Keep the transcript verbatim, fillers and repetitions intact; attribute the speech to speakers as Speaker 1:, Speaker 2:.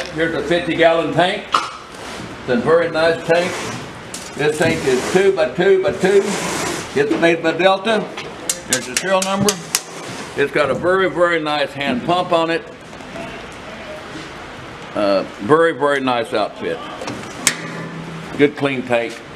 Speaker 1: Here's a fifty gallon tank. It's a very nice tank. This tank is two by two by two. It's made by Delta. There's the serial number. It's got a very, very nice hand pump on it. Uh, very, very nice outfit. Good clean tank.